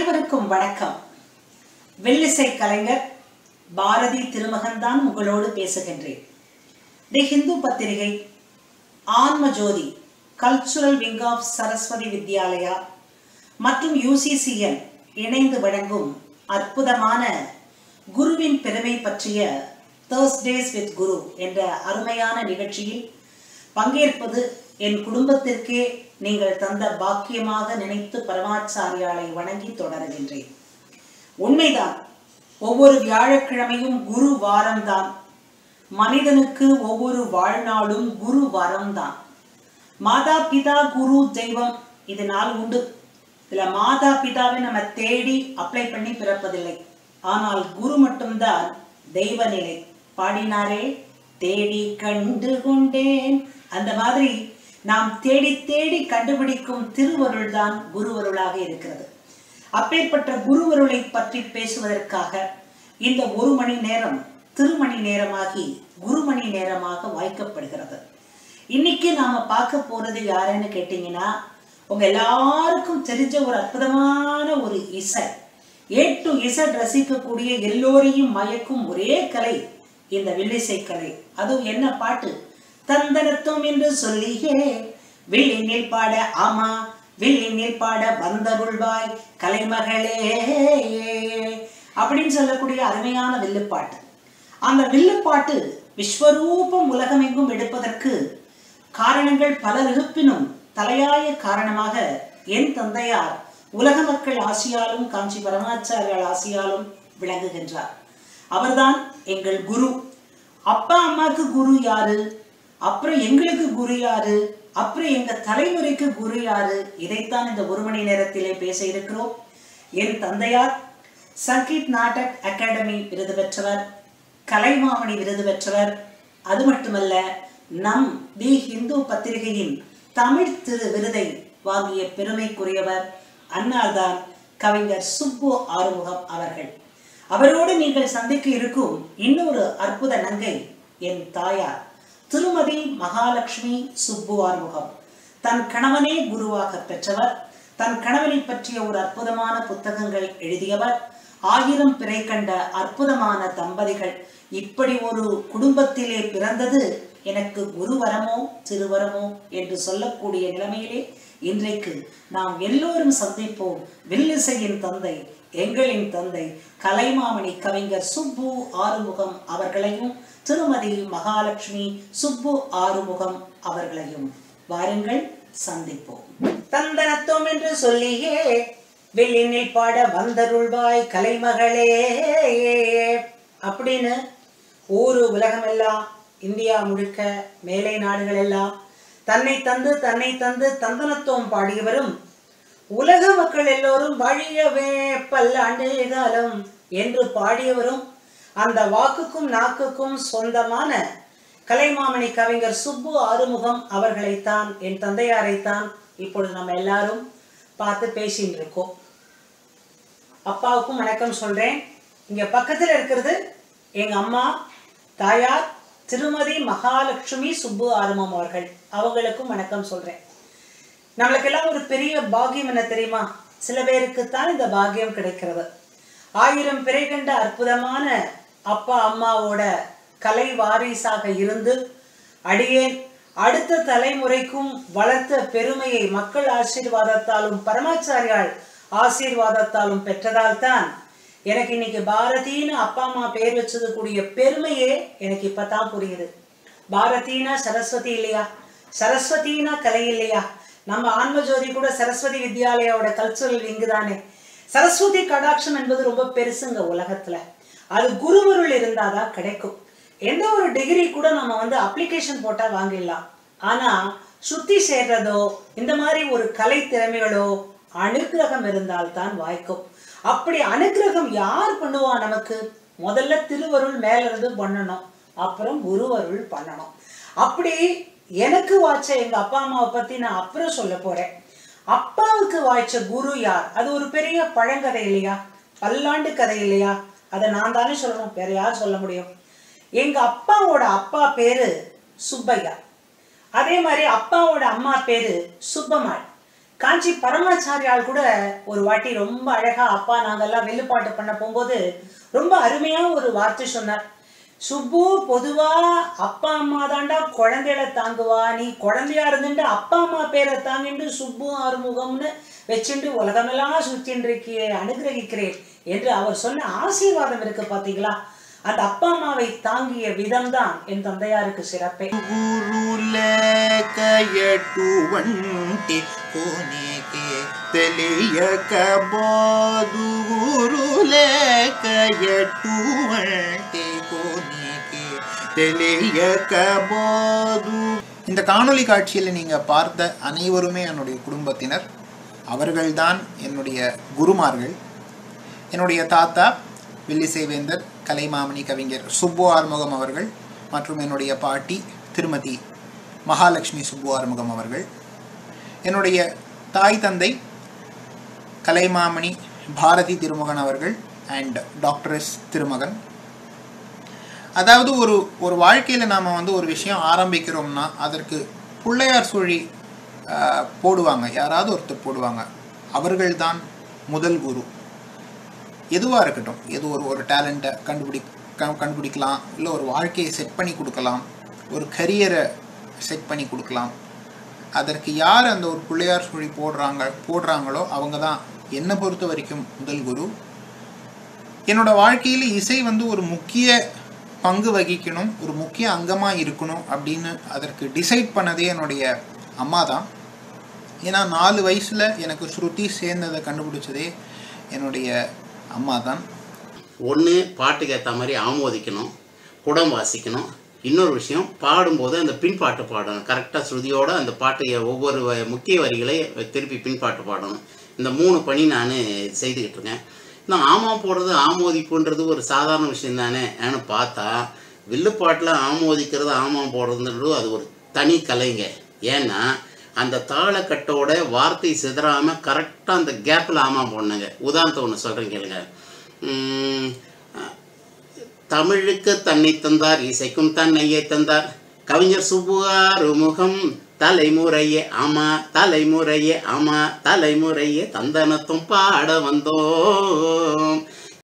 அனைவருக்கும் வணக்கம். வில்லிசை கலைஞர் பாரதி திருமகன் தான் உங்களோடு பேசுகின்றேன். தி ஹிந்து பத்திரிகை, Anma Jothi, cultural wing of Saraswathi Vidyalaya மற்றும் UCCN இணைந்து வழங்கும் அற்புதமான குருவின் பெருமை பற்றிய Thursdays with குரு என்ற அருமையான நிகழ்ச்சியில் பங்கேற்பது என் குடும்பத்திற்கே நீங்கள் தந்த பாக்கியமாக நினைத்து பரமாச்சாரியாலை வணங்கி தொடர்கின்றேன். உண்மைதான், ஒவ்வொரு வியாழக்கிழமையும் குரு வாரம்தான். மனிதனுக்கு ஒவ்வொரு வாழ்நாளும் குரு வாரம்தான். மாதா பிதா குரு தெய்வம் இது நாள் உண்டு. இதுல மாதா பிதாவை நம்ம தேடி அப்ளை பண்ணி பிறப்பதில்லை. ஆனால் குரு மட்டும்தான் தெய்வ நிலை. பாடினாரே, தேடி கண்டு கொண்டேன். அந்த மாதிரி நாம் தேடி தேடி கண்டுபிடிக்கும் திருவருள் தான் குருவருளாக இருக்கிறது. அப்பேற்பட்ட குருவருளை பற்றி பேசுவதற்காக இந்த ஒரு மணி நேரம் திருமணி நேரமாகி குருமணி நேரமாக வாய்க்கப்படுகிறது. இன்னைக்கு நாம பார்க்க போறது யாருன்னு கேட்டீங்கன்னா, உங்க எல்லாருக்கும் தெரிஞ்ச ஒரு அற்புதமான ஒரு இசை, A to Z ரசிக்கக்கூடிய எல்லோரையும் மயக்கும் ஒரே கலை இந்த வில்லிசை கலை. அதுவும் என்ன பாட்டு? தந்தனத்துவம் என்று சொல்லியே வில்லினில் பாட, ஆமா வில்லினில் பாட வந்தருள்வாய் கலைமகளே அப்படின்னு சொல்லக்கூடிய அருமையான வில்லுப்பாட்டு. அந்த வில்லுப்பாட்டு விஸ்வரூபம் உலகமெங்கும் எடுப்பதற்கு காரணங்கள் பல இருப்பினும் தலையாய காரணமாக என் தந்தையார் உலக மக்கள் ஆசியாலும் காஞ்சி பரமாச்சாரியால் ஆசியாலும் விளங்குகின்றார். அவர்தான் எங்கள் குரு. அப்பா அம்மாக்கு குரு யாரு? அப்புறம் எங்களுக்கு குரு யாரு? அப்புறம் எங்க தலைமுறைக்கு குரு யாரு? இதைத்தான் இந்த ஒரு மணி நேரத்திலே பேச இருக்கிறோம். என் தந்தையார் சங்கீத் நாடக் அகாடமி விருது பெற்றவர், கலைமாமணி விருது பெற்றவர். அது மட்டுமல்ல, நம் தி ஹிந்து பத்திரிகையின் தமிழ் திரு விருதை வாங்கிய பெருமைக்குரியவர் அன்னார்தான் கவிஞர் சுப்பு ஆறுமுகம் அவர்கள். அவரோடு நீங்கள் சந்திக்க இருக்கும் இன்னொரு அற்புத நங்கை என் தாயார் திருமதி மகாலட்சுமி சுப்பு ஆறுமுகம். தன் கணவனே குருவாக பெற்றவர், தன் கணவனை பற்றிய ஒரு அற்புதமான புத்தகங்கள் எழுதியவர், 1000 பிறை கண்ட அற்புதமான தம்பதிகள். இப்படி ஒரு குடும்பத்திலே பிறந்தது எனக்கு குருவரமோ திருவரமோ என்று சொல்லக்கூடிய நிலைமையிலே இன்றைக்கு நாம் எல்லோரும் சந்திப்போம். வில்லிசையின் தந்தை, எங்களின் தந்தை கலைமாமணி கவிஞர் சுப்பு ஆறுமுகம் அவர்களையும் திருமதி மகாலட்சுமி சுப்பு ஆறுமுகம் அவர்களையும் வாருங்கள் சந்திப்போம். தந்தனத்துவம் என்று சொல்லியே வில்லினில் பாட வந்தருள்வாய் கலைமகளே அப்படின்னு ஊரு உலகமெல்லாம், இந்தியா முழுக்க, மேலை நாடுகள் எல்லாம் தன்னை தந்து தந்தனத்துவம் பாடியவரும், உலக மக்கள் எல்லோரும் வழியவே பல்லாண்டு காலம் என்று பாடியவரும், அந்த வாக்குக்கும் நாக்குக்கும் சொந்தமான கலைமாமணி கவிஞர் சுப்பு ஆறுமுகம் அவர்களைத்தான், என் தந்தையாரைத்தான் இப்பொழுது நம்ம எல்லாரும் பார்த்து பேசிட்டு இருக்கோம். அப்பாவுக்கும் வணக்கம் சொல்றேன். இங்க பக்கத்துல இருக்கிறது எங்க அம்மா தாயார் திருமதி மகாலட்சுமி சுப்பு ஆறுமுகம் அவர்கள். அவங்களுக்கும் வணக்கம் சொல்றேன். நம்மளுக்கெல்லாம் ஒரு பெரிய பாக்கியம் என்ன தெரியுமா? சில பேருக்குத்தான் இந்த பாக்கியம் கிடைக்கிறது. 1000 பிறை கண்ட அற்புதமான அப்பா அம்மாவோட கலை வாரிசாக இருந்து அடியேன் அடுத்த தலைமுறைக்கும் வளர்த்த பெருமையை மக்கள் ஆசீர்வாதத்தாலும் பரமாச்சாரியால் ஆசீர்வாதத்தாலும் பெற்றதால் தான் எனக்கு இன்னைக்கு பாரதின்னு அப்பா அம்மா பேர் வச்சது கூடிய பெருமையே எனக்கு இப்பதான் புரியுது. பாரதினா சரஸ்வதி இல்லையா? சரஸ்வதினா கலை இல்லையா? நம்ம ஆன்மஜோதி கூட சரஸ்வதி வித்யாலயாவோட கல்ச்சுரல் விங்கு தானே. சரஸ்வதி கடாட்சம் என்பது ரொம்ப பெருசுங்க உலகத்துல. அது குருவருள் இருந்தாதான் கிடைக்கும். எந்த ஒரு டிகிரி கூட நம்ம அப்ளிகேஷன் போட்டா வாங்கிடலாம். ஆனா சுத்தி சேர்றதோ இந்த மாதிரி ஒரு கலை திறமைகளோ அனுக்கிரகம் இருந்தால் தான் வாய்க்கும். அப்படி அனுக்கிரகம் யார் பண்ணுவா? நமக்கு முதல்ல திருவருள் மேல இருந்து பண்ணணும், அப்புறம் குருவருள் பண்ணணும். அப்படி எனக்கு வாய்ச்ச எங்க அப்பா அம்மாவை பத்தி நான் அப்புறம் சொல்ல போறேன். அப்பாவுக்கு வாய்ச்ச குரு யார்? அது ஒரு பெரிய பழங்கதை இல்லையா? பல்லாண்டு கதை இல்லையா? அதை நான் தானே சொல்லணும், வேற யார் சொல்ல முடியும்? எங்க அப்பாவோட அப்பா பேரு சுப்பையா. அதே மாதிரி அப்பாவோட அம்மா பேரு சுப்பம்மாள். காஞ்சி பரமாச்சாரியால் கூட ஒரு வாட்டி ரொம்ப அழகா அப்பா நாங்கெல்லாம் வில்லுப்பாட்டு பண்ண போகும்போது ரொம்ப அருமையா ஒரு வார்த்தை சொன்னார். சுப்பு, பொதுவா அப்பா அம்மா தாண்டா குழந்தைகளை தாங்குவா, நீ குழந்தையா இருந்துட்டு அப்பா அம்மா பேரை தாங்கிட்டு சுப்பு ஆறுமுகம்னு வச்சுட்டு உலகமெல்லாம் சுற்றின்றிருக்கியே, அனுகிரகிக்கிறேன் என்று அவர் சொன்ன ஆசீர்வாதம் இருக்கு பாத்தீங்களா? அந்த அப்பா அம்மாவை தாங்கிய விதம் தான் என் தந்தையாருக்கு சிறப்பே. இந்த காணொளி காட்சியில் நீங்க பார்த்த அனைவருமே என்னுடைய குடும்பத்தினர். அவர்கள்தான் என்னுடைய குருமார்கள். என்னுடைய தாத்தா வில்லிசைவேந்தர் கலைமாமணி கவிஞர் சுப்பு ஆறுமுகம் அவர்கள் மற்றும் என்னுடைய பாட்டி திருமதி மகாலட்சுமி சுப்பு ஆறுமுகம் அவர்கள். என்னுடைய தாய் தந்தை கலைமாமணி பாரதி திருமகன் அவர்கள் அண்ட் டாக்டர் திருமகன். அதாவது ஒரு வாழ்க்கையில் நாம் ஒரு விஷயம் ஆரம்பிக்கிறோம்னா அதற்கு பிள்ளையார் சுழி போடுவாங்க, யாராவது ஒருத்தர் போடுவாங்க. அவர்கள்தான் முதல் குரு. எதுவாக இருக்கட்டும், எது ஒரு டேலண்ட்டை கண்டுபிடிக்கலாம், இல்லை ஒரு வாழ்க்கையை செட் பண்ணி கொடுக்கலாம், ஒரு கரியரை செட் பண்ணி கொடுக்கலாம். அதற்கு யார் அந்த ஒரு பிள்ளையார் சுழி போடுறாங்களோ அவங்க தான் என்னை பொறுத்த வரைக்கும் முதல் குரு. என்னோட வாழ்க்கையில் இசை ஒரு முக்கிய பங்கு வகிக்கணும், ஒரு முக்கிய அங்கமாக இருக்கணும் அப்படின்னு அதற்கு டிசைட் பண்ணதே என்னுடைய அம்மா தான். ஏன்னா 4 வயசில் எனக்கு ஸ்ருதி சேர்ந்ததை கண்டுபிடிச்சதே என்னுடைய அம்மா தான். ஒன்று பாட்டுக்கு ஏற்ற மாதிரி ஆமோதிக்கணும், குடம் வாசிக்கணும். இன்னொரு விஷயம், பாடும்போது அந்த பின்பாட்டு பாடணும். கரெக்டாக ஸ்ருதியோடு அந்த பாட்டு ஒவ்வொரு முக்கிய வரிகளை திருப்பி பின்பாட்டு பாடணும். இந்த 3 பணி நான் செய்துக்கிட்டு இருக்கேன். இந்த ஆமாம் போடுறது ஆமோதிப்புன்றது ஒரு சாதாரண விஷயம் தானே ஏன்னு பார்த்தா, வில்லுப்பாட்டில் ஆமோதிக்கிறது ஆமாம் போடுறதுன்றது அது ஒரு தனி கலைங்க. ஏன்னா அந்த தாளக்கட்டோட வார்த்தை சிதறாமல் கரெக்டாக அந்த கேப்பில் ஆமாம் போடணுங்க. உதாரணத்தை ஒன்று சொல்கிறேன் கேளுங்க. தமிழுக்கு தன்னை தந்தார், இசைக்கும் தன்னையே தந்தார், கவிஞர் சுப்பு ஆறுமுகம் தலைமுறையே ஆமா தலைமுறையே ஆமா தலைமுறையே தந்தனத்தும் பாட வந்தோம்.